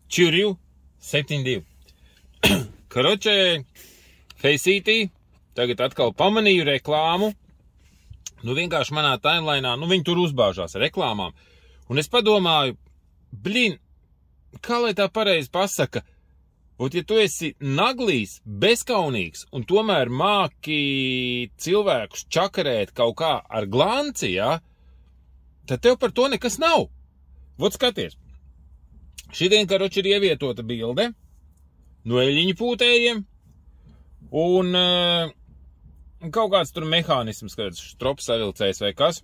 Čurju 72. Karoče, Faceitī, tagad atkal pamanīju reklāmu. Nu vienkārši manā timelainā, nu viņi tur uzbāžās ar reklāmām. Un es padomāju, kā lai tā pareizi pasaka, ot, ja tu esi naglīs, bezkaunīgs un tomēr māki cilvēkus čakarēt kaut kā ar glanci, ja, tad tev par to nekas nav. Vot skaties, šodien, karoči, ir ievietota bilde no eļiņu pūtējiem un kaut kāds tur mehānisms, kāds strops savilcējs vai kas.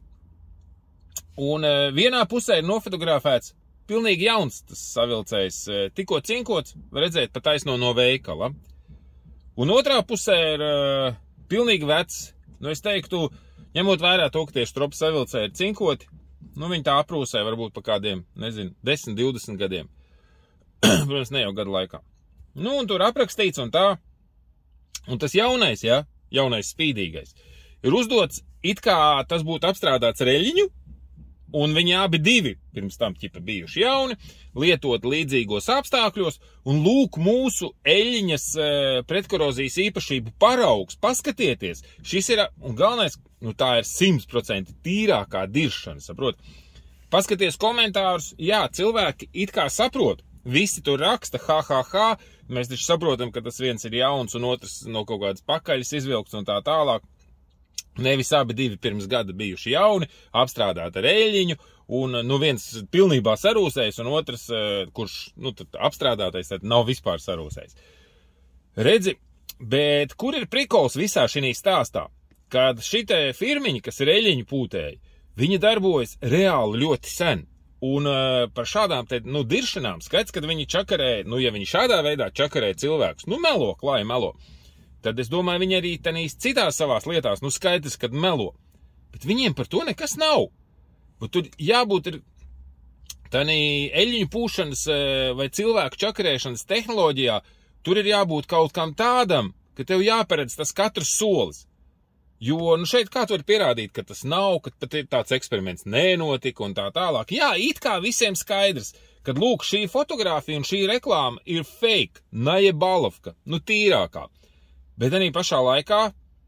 Un vienā pusē ir nofotografēts pilnīgi jauns tas savilcējs, tikko cinkots, var redzēt pa taisno no veikala. Un otrā pusē ir pilnīgi vecs, nu es teiktu, ņemot vērā to, ka tie strops savilcēji ir cinkoti, nu viņi tā aprūsē varbūt pa kādiem, nezinu, 10, 20 gadiem. Protams, ne jau gadu laikā. Nu un tur aprakstīts un tā. Un tas jaunais, ja, jaunais spīdīgais, ir uzdots it kā tas būtu apstrādāts ar eļiņu, un viņi abi divi pirms tam ķipa bijuši jauni, lietot līdzīgos apstākļos, un lūk mūsu eļiņas pretkorozijas īpašību paraugs, paskatieties, šis ir, un galvenais, nu tā ir 100% tīrākā diršana, saprot? Paskaties komentārus, jā, cilvēki it kā saprot, visi tur raksta, mēs taču saprotam, ka tas viens ir jauns un otrs no kaut kādas pakaļas izvilkts un tā tālāk. Nevis abi divi pirms gada bijuši jauni, apstrādāti ar eļiņu, un nu viens pilnībā sarūsējis, un otrs, kurš, nu tad apstrādātais, tad nav vispār sarūsējis. Redzi, bet kur ir prikols visā šī stāstā? Kad šitie firmiņi, kas ir eļiņu pūtēji, viņi darbojas reāli ļoti sen. Un par šādām te, nu, diršanām skaidrs, kad viņi čakarē, nu, ja viņi šādā veidā čakarē cilvēkus, nu, melo, klāja melo, tad es domāju, viņi arī tenīs citās savās lietās, nu, skaidrs, kad melo. Bet viņiem par to nekas nav. Bet tur jābūt ir tanī eļiņu pūšanas vai cilvēku čakarēšanas tehnoloģijā, tur ir jābūt kaut kam tādam, ka tev jāparedz tas katrs solis. Jo, nu šeit kā tu vari pierādīt, ka tas nav, ka pat tāds eksperiments nenotika un tā tālāk. Jā, it kā visiem skaidrs, kad lūk šī fotografija un šī reklāma ir fake, najebalovka, nu tīrākā. Bet arī pašā laikā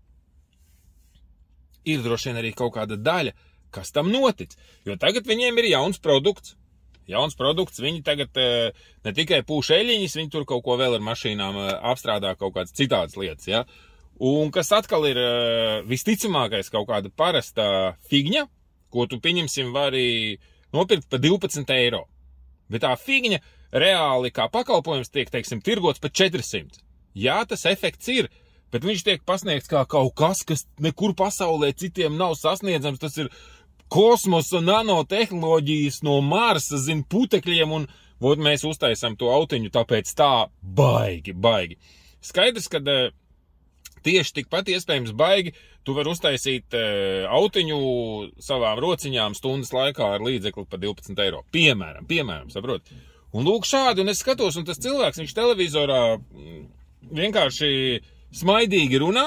ir droši vien arī kaut kāda daļa, kas tam notic. Jo tagad viņiem ir jauns produkts. Jauns produkts, viņi tagad ne tikai pūš eļiņas, viņi tur kaut ko vēl ar mašīnām apstrādā kaut kādas citādas lietas, ja. Un kas atkal ir visticamākais kaut kāda parasta figņa, ko tu, pieņemsim, vari nopirkt par 12 eiro. Bet tā figņa reāli kā pakalpojums tiek, teiksim, tirgots par 400. Jā, tas efekts ir, bet viņš tiek pasniegts kā kaut kas nekur pasaulē citiem nav sasniedzams. Tas ir kosmosa nanotehnoloģijas no Marsa, zin, putekļiem, un vot mēs uztaisam to autiņu, tāpēc tā baigi. Skaidrs, kad tieši tikpat iespējams baigi, tu vari uztaisīt autiņu savām rociņām stundas laikā ar līdzekli par 12 eiro. Piemēram, saprot? Un lūk šādi, un es skatos, un tas cilvēks, viņš televizorā vienkārši smaidīgi runā,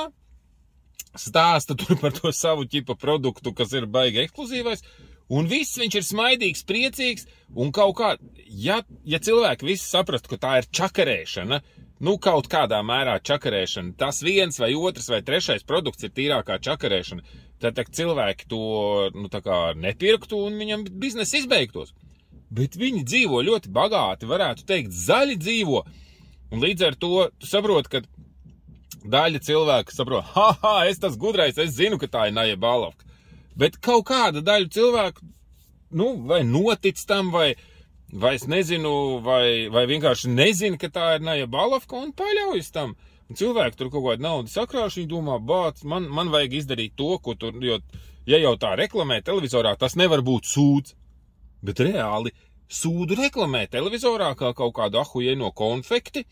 stāsta tur par to savu ķipa produktu, kas ir baigi ekskluzīvais, un viss viņš ir smaidīgs, priecīgs, un kaut kā, ja cilvēki visi saprastu, ka tā ir čakarēšana, nu kaut kādā mērā čakarēšana, tas viens vai otrs vai trešais produkts ir tīrākā čakarēšana, tad cilvēki to, nu tā kā nepirktu un viņam biznesa izbeigtos. Bet viņi dzīvo ļoti bagāti, varētu teikt, zaļi dzīvo, un līdz ar to tu saproti, ka daļa cilvēku saprot, es tas gudrais, es zinu, ka tā ir najebalovka. Bet kaut kāda daļa cilvēku, nu, vai notic tam, vai es nezinu, vai vienkārši nezinu, ka tā ir najebalovka un paļaujas tam. Un cilvēki tur kaut kādu naudu sakrāš, viņi domā, man vajag izdarīt to, ko tur, jo, ja jau tā reklamē televizorā, tas nevar būt sūds. Bet reāli sūdu reklamē televizorā kā kaut kādu ahujeno konfekti,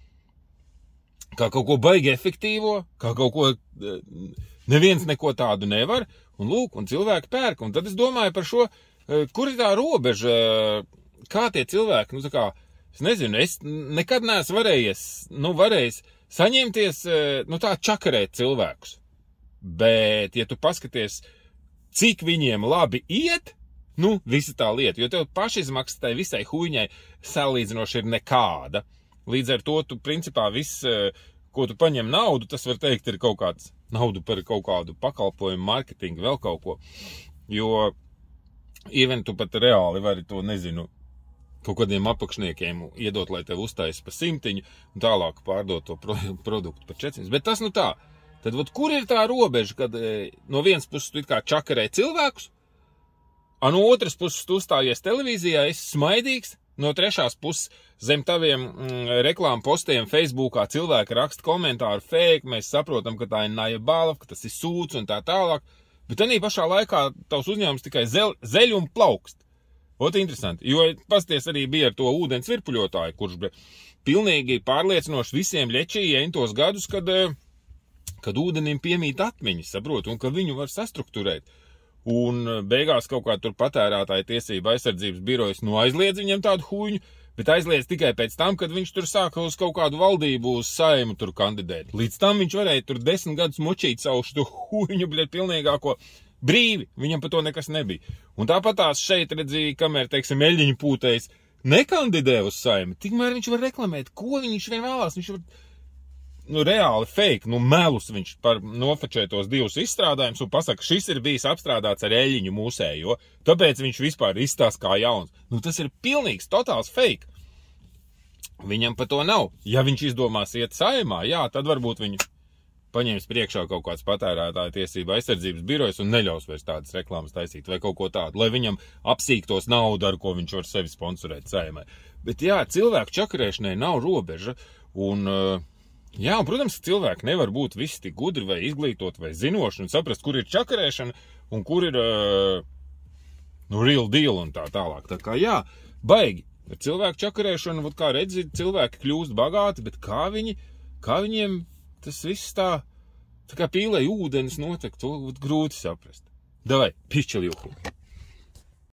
kā kaut ko baigi efektīvo, kā kaut ko, neviens neko tādu nevar, un lūk, un cilvēki pērk. Un tad es domāju par šo, kur ir tā robeža, kā tie cilvēki, nu tā kā, es nezinu, es nekad neesmu varējis saņemties, nu tā čakarēt cilvēkus. Bet, ja tu paskaties, cik viņiem labi iet, Nu, visa tā lieta, jo tev pašizmaksa tai visai huņai salīdzinoši ir nekāda. Līdz ar to tu, principā, viss, ko tu paņem naudu, tas var teikt ir kaut kāds naudu par kaut kādu pakalpojumu, marketingu, vēl kaut ko. Jo, even tu pat reāli vari to, nezinu, kaut kādiem apakšniekiem iedot, lai tev uztais pa 100 un tālāk pārdot to produktu par 400. Bet tas nu tā. Tad, kur ir tā robeža, kad no vienas puses tu it kā čakarē cilvēkus, a no otras puses tu uzstājies televīzijā, esi smaidīgs, no trešās puses zem taviem reklāmu postiem Facebookā cilvēki raksta komentāru fake, mēs saprotam, ka tā ir naja balva, ka tas ir sūds un tā tālāk, bet tanī pašā laikā tavs uzņēmums tikai zeļ un plaukst. Ot interesanti, jo pasties arī bija ar to ūdens virpuļotāju, kurš pilnīgi pārliecinoši visiem ļečīja entos gadus, kad ūdenim piemīt atmiņas, saprot, un ka viņu var sastruktūrēt. Un beigās kaut kā tur patērētāja tiesība aizsardzības birojas aizliedz viņam tādu huņu, bet aizliedz tikai pēc tam, kad viņš tur sāka uz kaut kādu valdību, uz Saimu tur kandidēt. Līdz tam viņš varēja tur 10 gadus močīt savu šo huņu, pilnīgāko brīvi, viņam par to nekas nebija. Un tāpatās šeit redzīja, kamēr, teiksim, eļļiņu pūtējs nekandidē uz Saimu, tikmēr viņš var reklamēt, ko viņš vien vēlās, viņš var reāli fake, melus viņš par nofačētos 2 izstrādājumus un pasaka, šis ir bijis apstrādāts ar eļļiņu mūsējo, tāpēc viņš vispār izstās kā jauns. Tas ir pilnīgs, totāls fake. Viņam par to nav. Ja viņš izdomās iet Saimā, jā, tad varbūt viņu paņems priekšā kaut kāds patērētāja tiesība aizsardzības birojas un neļaus vairs tādas reklāmas taisīt vai kaut ko tādu, lai viņam apsīktos naudu, ar ko viņš var sevi sponsorēt Saimai. Bet jā, cilvēku čakarēšanai nav robeža, un, jā, un, protams, cilvēki nevar būt visi tik gudri vai izglītot vai zinoši un saprast, kur ir čakarēšana un kur ir, real deal un tā tālāk. Tā kā, jā, baigi, ar cilvēku čakarēšanu, kā redzi, cilvēki kļūst bagāti, bet kā viņiem tas viss tā kā pīlei ūdens notek, to grūti saprast. Davai, pišķeli jūku.